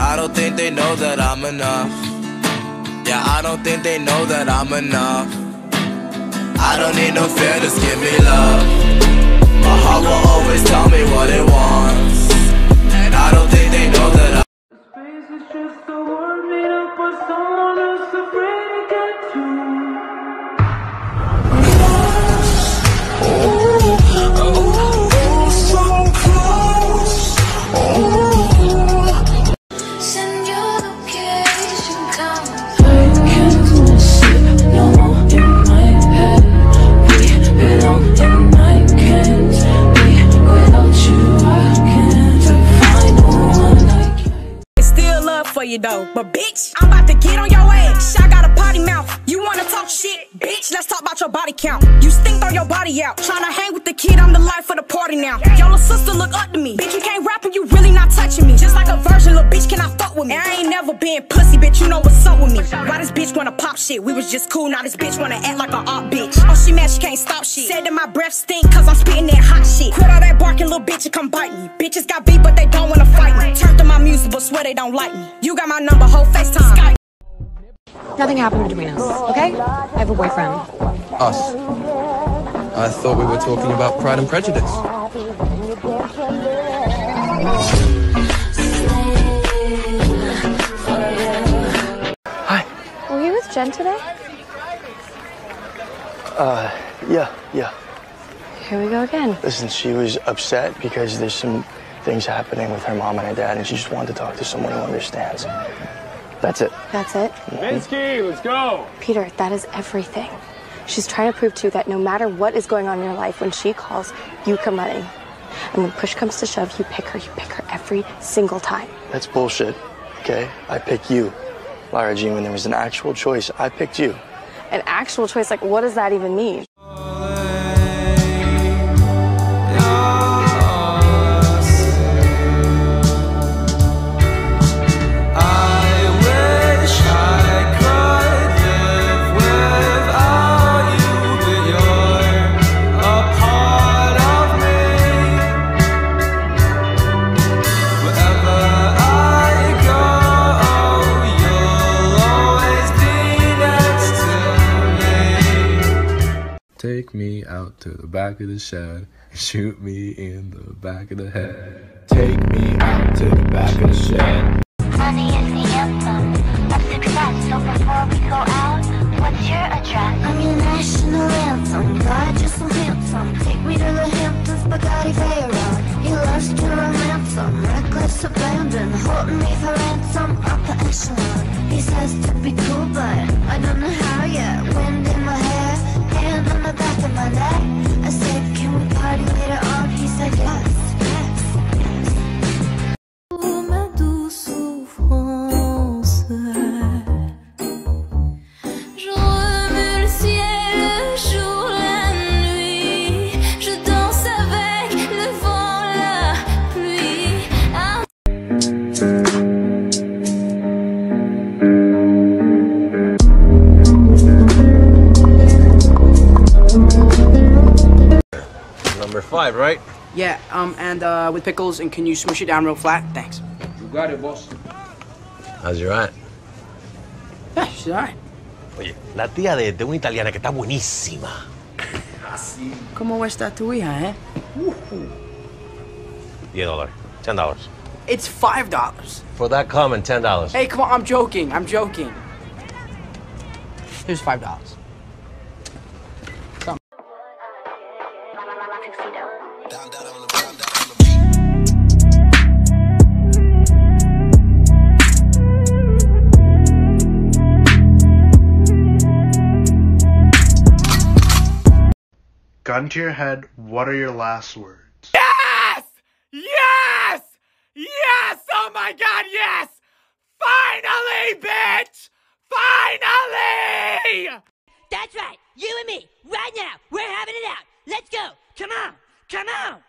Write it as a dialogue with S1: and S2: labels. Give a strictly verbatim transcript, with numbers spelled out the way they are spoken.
S1: I don't think they know that I'm enough. Yeah, I don't think they know that I'm enough. I don't need no fear, just give me love. My heart will always tell me what it wants, and I don't think they know that I
S2: Space is just a word made up by someone who's afraid to get to.
S3: Send your location, come. I can't sleep no more in my head. We belong and I can't be without you. I can't find one like you.
S4: Still love for you though, but bitch, I'm about to get on your ass. I got a potty mouth. You wanna talk shit, bitch? Let's talk about your body count. You stink on your body out. Tryna hang with the kid, I'm the life of the party now. Y'all a sister look up to me. Bitch, you can't rap and you really not touching me. Just like a virgin, little bitch, can I fuck with me? And I ain't never been pussy, bitch, you know what's up with me. Why this bitch wanna pop shit? We was just cool, now this bitch wanna act like a op bitch. Oh, she mad, she can't stop shit. Said that my breath stink, cause I'm spitting that hot shit. Quit all that barking, little bitch, and come bite me. Bitches got beat, but they don't wanna fight me. Turn to my music, but swear they don't like me. You got my number, whole FaceTime. Skype.
S5: Nothing happened between us, okay? I have a boyfriend.
S1: Us. I thought we were talking about Pride and Prejudice.
S6: Hi.
S5: Were you with Jen today?
S6: Uh, yeah, yeah.
S5: Here we go again.
S6: Listen, she was upset because there's some things happening with her mom and her dad, and she just wanted to talk to someone who understands. That's it.
S5: That's it?
S7: Minsky, let's go.
S5: Peter, that is everything. She's trying to prove to you that no matter what is going on in your life, when she calls, you come running. And when push comes to shove, you pick her. You pick her every single time.
S6: That's bullshit, okay? I picked you. Lara Jean, when there was an actual choice, I picked you.
S5: An actual choice, like what does that even mean?
S1: Take me out to the back of the shed and shoot me in the back of the head. Take me out to the back of the shed.
S3: Money is the anthem of success. So before we go out, what's your address? I'm your national anthem. God, you're so handsome. Take me to the Hamptons, Bugatti Veyron. He loves to romance them, reckless abandon, holding me for ransom, upper echelon. He says to be cool, but I don't know how yet. Wind in my hair, hand on the back of my neck. I said, can we party later on? He said, yes, yes, yes.
S8: Ma douce souffrance, je remue le ciel, le jour, la nuit. Je danse avec le vent, la pluie. Ah.
S9: Number five, right?
S10: Yeah, um, and uh, with pickles, and can you smush it down real flat? Thanks.
S7: You got it, boss.
S9: How's your aunt?
S10: Yeah, she's alright.
S9: Oye, la tía de, de una italiana que está buenísima.
S10: Así. ¿Cómo está tu hija, eh?
S9: Diez dólares. Ten dollars.
S10: It's five dollars.
S9: For that comment, ten dollars.
S10: Hey, come on, I'm joking, I'm joking. Here's five dollars.
S11: Gun to your head, what are your last words?
S7: Yes! Yes! Yes! Oh my god, yes! Finally, bitch! Finally!
S12: That's right! You and me, right now, we're having it out! Let's go! Come on! Come on!